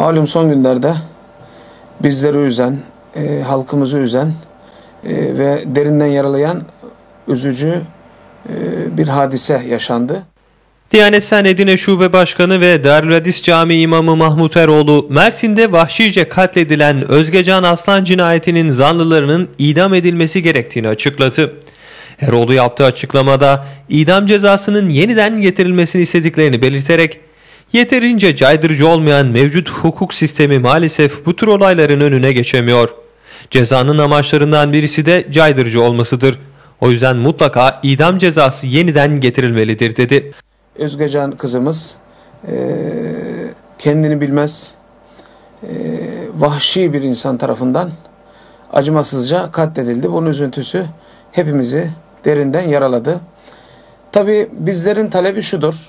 Malum son günlerde bizleri üzen, halkımızı üzen ve derinden yaralayan üzücü bir hadise yaşandı. Diyanet Sen Edirne Şube Başkanı ve Darül Hadis Camii İmamı Mahmut Eroğlu, Mersin'de vahşice katledilen Özgecan Aslan cinayetinin zanlılarının idam edilmesi gerektiğini açıkladı. Eroğlu yaptığı açıklamada idam cezasının yeniden getirilmesini istediklerini belirterek, yeterince caydırıcı olmayan mevcut hukuk sistemi maalesef bu tür olayların önüne geçemiyor. Cezanın amaçlarından birisi de caydırıcı olmasıdır. O yüzden mutlaka idam cezası yeniden getirilmelidir dedi. Özgecan kızımız kendini bilmez, vahşi bir insan tarafından acımasızca katledildi. Bunun üzüntüsü hepimizi derinden yaraladı. Tabii bizlerin talebi şudur: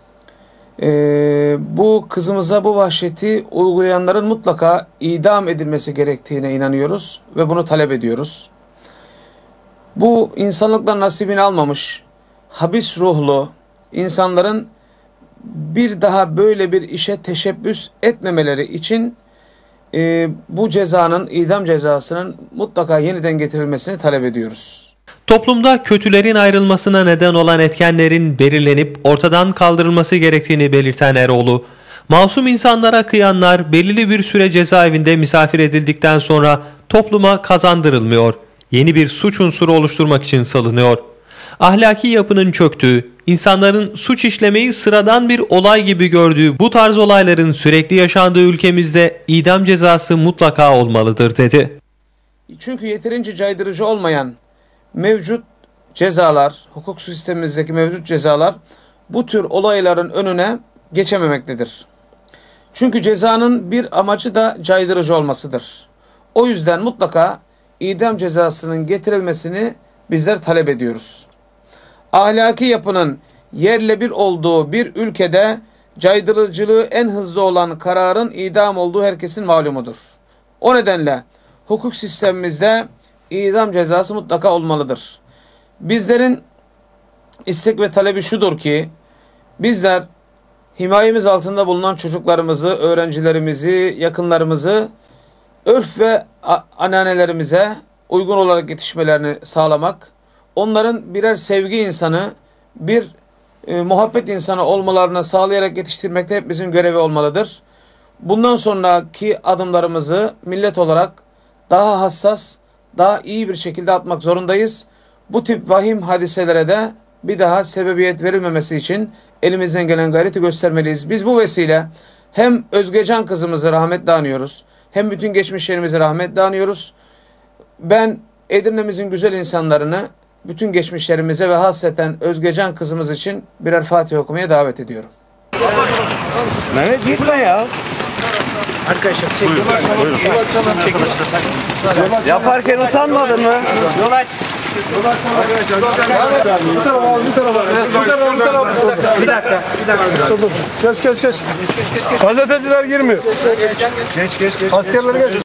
bu kızımıza bu vahşeti uygulayanların mutlaka idam edilmesi gerektiğine inanıyoruz ve bunu talep ediyoruz. Bu insanlıkla nasibini almamış, habis ruhlu insanların bir daha böyle bir işe teşebbüs etmemeleri için bu cezanın, idam cezasının mutlaka yeniden getirilmesini talep ediyoruz. Toplumda kötülerin ayrılmasına neden olan etkenlerin belirlenip ortadan kaldırılması gerektiğini belirten Eroğlu, masum insanlara kıyanlar belirli bir süre cezaevinde misafir edildikten sonra topluma kazandırılmıyor, yeni bir suç unsuru oluşturmak için salınıyor. Ahlaki yapının çöktüğü, insanların suç işlemeyi sıradan bir olay gibi gördüğü bu tarz olayların sürekli yaşandığı ülkemizde idam cezası mutlaka olmalıdır dedi. Çünkü yeterince caydırıcı olmayan mevcut cezalar, hukuk sistemimizdeki mevcut cezalar bu tür olayların önüne geçememektedir. Çünkü cezanın bir amacı da caydırıcı olmasıdır. O yüzden mutlaka idam cezasının getirilmesini bizler talep ediyoruz. Ahlaki yapının yerle bir olduğu bir ülkede caydırıcılığı en hızlı olan kararın idam olduğu herkesin malumudur. O nedenle hukuk sistemimizde idam cezası mutlaka olmalıdır. Bizlerin istek ve talebi şudur ki, bizler himayemiz altında bulunan çocuklarımızı, öğrencilerimizi, yakınlarımızı örf ve ananelerimize uygun olarak yetişmelerini sağlamak, onların birer sevgi insanı, bir muhabbet insanı olmalarını sağlayarak yetiştirmek de hepimizin görevi olmalıdır. Bundan sonraki adımlarımızı millet olarak daha hassas, daha iyi bir şekilde atmak zorundayız. Bu tip vahim hadiselere de bir daha sebebiyet verilmemesi için elimizden gelen gayreti göstermeliyiz. Biz bu vesile hem Özgecan kızımızı rahmetle anıyoruz, hem bütün geçmişlerimizi rahmetle anıyoruz. Ben Edirne'mizin güzel insanlarını bütün geçmişlerimize ve hasreten Özgecan kızımız için birer Fatiha okumaya davet ediyorum. Mehmet gitme ya. Arkadaşlar çekin. Yaparken utanmadın mı? Yol aç. Bir dakika. Geç. Gazeteciler girmiyor. Geç. Askerler geç.